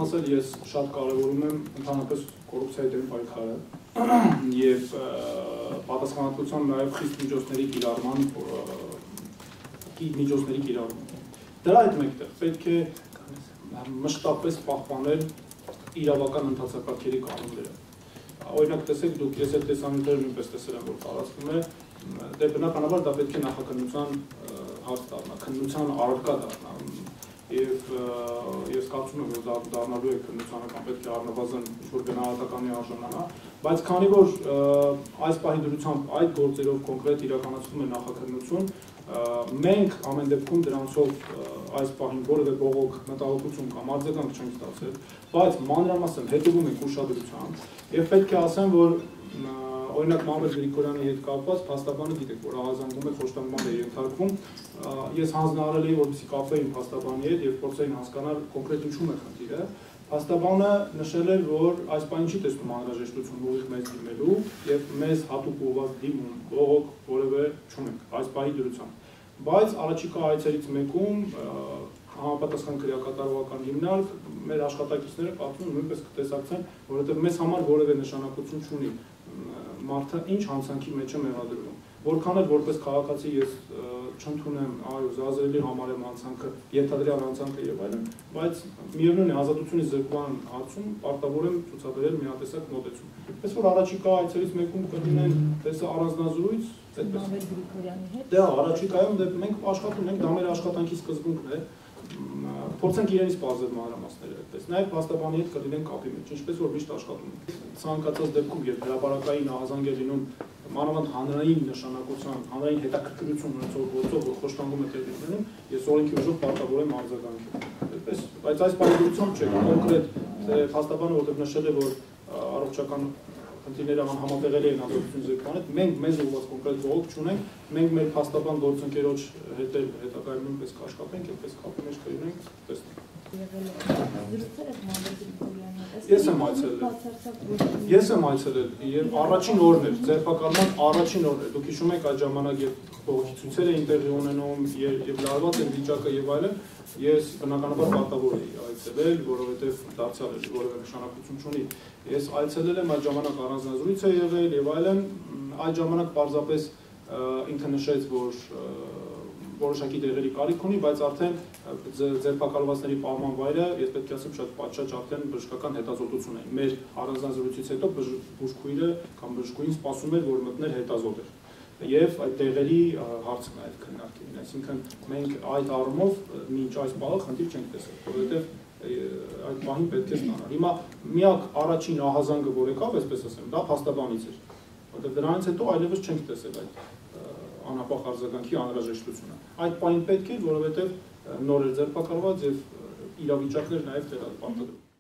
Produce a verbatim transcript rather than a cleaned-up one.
ասել, ես շատ կարևորում եմ ընդհանրապես կոռուպցիայի դեմ պայքարը եւ պատասխանատվության նաեւ խիստ միջոցների կիրառման միջոցների կիրառում։ Դրա հետ մեկտեղ պետք է մշտապես պահպանել իրավական ընթացակարգերի կանոնները։ Օրինակ տեսեք, դուք ես այդ տեսանյութերը նույնպես տեսել եմ, որ տարածվում է, դե բնականաբար դա պետք է նախաքննության հարց դառնա, քննության առարկա դառնա, եւ ես կարծում եմ, որ դառնալու է քննությանը կամ պետք է առնվազն ինչ-որ գնահատականի արժանանա, բայց քանի որ այս պահի դրությամբ այդ գործերով կոնկրետ իրականացվում է նախաքննություն, մենք ամեն դեպքում դրանցով այս պահին որևէ բողոք մտահոգություն կամ արձագանք չենք ստացել, բայց մանրամասն հետևում ենք ուշադրությամբ եւ պետք է ասեմ, որ օրինակ Մամեդ Գրիգորյանի հետ կապված փաստաբանը գիտեք, որ ահազանգում է խոշտանգման է ենթարկվում, ես հանձնարարել էի, որպեսզի կապեին փաստաբանի հետ եւ փորձեին հասկանալ կոնկրետ ինչու՞մ է խնդիրը։ Փաստաբանը նշել էր, որ այս պահին չի տեսնում անհրաժեշտություն ուղիղ մեզ դիմելու եւ մեզ հատուկ ուղղված դիմում բողոք որևէ չունենք այս պահի դրությամբ։ Բայց առաջիկա այցերից մեկում համապատասխան քրեակատարողական հիմնարկ մեր աշխատակիցները կարծում եմ նույնպես կտեսակցեն, որովհետեւ մեզ համար որևէ նշանակություն չունի մարդը ինչ հանցանքի մեջ է մեղադրվում։ Որքան էլ որպես քաղաքացի ես չընդունեմ, այո, զազրելի համարեմ հանցանքը, ենթադրյալ հանցանքը եւ այլն, բայց միևնույն է ազատությունից զրկման հարցում պարտավոր եմ ցուցաբերել միատեսակ մոտեցում։ Այսպես որ առաջիկա այցերից մեկում կլինեն տեսա առանձնազրույց, այդպես։ Մամեդ Գրիգորյանի հետ։ Դե առաջիկայում դե մենք աշխատում ենք, դա մեր աշխատանքի սկզբունքն է։ Փորձենք իրենից բազել մանրամասները այդպես։ Նաև փաստաբանի հետ կլինեն կապի մեջ, ինչպես որ միշտ աշխատում ենք։ Ցանկացած դեպքում, երբ հրապարակային ահազանգ է լինում մանավանդ հանրային նշանակության, հանրային հետաքրքրություն ունեցող գործով, որ խոշտանգում է տեղի ունենում, ես օրենքի ուժով պարտավոր եմ արձագանքել։ Այդպես, բայց այս պայմանությամբ չէ, կոնկրետ փաստաբանը որտեղ նշել է, որ առողջական խնդիրները համատեղելի են ազատություն զրկման հետ, մենք մեզ ուղղված կոնկրետ բողոք չունենք, մենք մեր փաստաբան գործընկերոջ հետ էլ հետագայում նույնպես կաշխատենք, այդպես կապի մեջ կլինենք, տեսնենք։ Ես եմ այցելել։ Ես եմ այցելել եւ առաջին օրն էր, ձերբակալման առաջին օրն էր։ Դուք հիշում եք այդ ժամանակ երբ բողոքի ցույցեր էին տեղի ունենում եւ լարված էր վիճակը եւ այլն, ես բնականաբար պարտավոր էի այցելել, որովհետեւ դարձյալ էր որևէ նշանակություն չունի։ Ես այցելել եմ այդ ժամանակ առանձնազրույց է եղել եւ այլն, այդ ժամանակ պարզապես ինքը նշեց, որ որոշակի դեղերի կարիք ունի, բայց արդեն ձերբակալվածների պահման վայրը, ես պետք է ասեմ, շատ պատշաճ արդեն բժշկական հետազոտություն է։ Մեր առանձնազրույցից հետո բուժքույրը կամ բժշկուհին սպասում էր, որ մտներ հետազոտեր։ Եվ այդ դեղերի հարցը նաև քննարկել։ Այսինքն մենք այդ առումով մինչ այս պահը խնդիր չենք տեսել, որովհետև այդ պահին պետք է ստանալ։ Հիմա միակ առաջին ահազանգը, որ եկավ, այսպես ասեմ, դա փաստաբանից էր, որովհետև դրանից հետո այլևս չենք տեսել այդ անապահ արձագանքի անհրաժեշտությունը։ Այդ պահին պետք է, որովհետև նոր էր ձերբակալված եւ իրավիճակներ նաև տեղափոխել։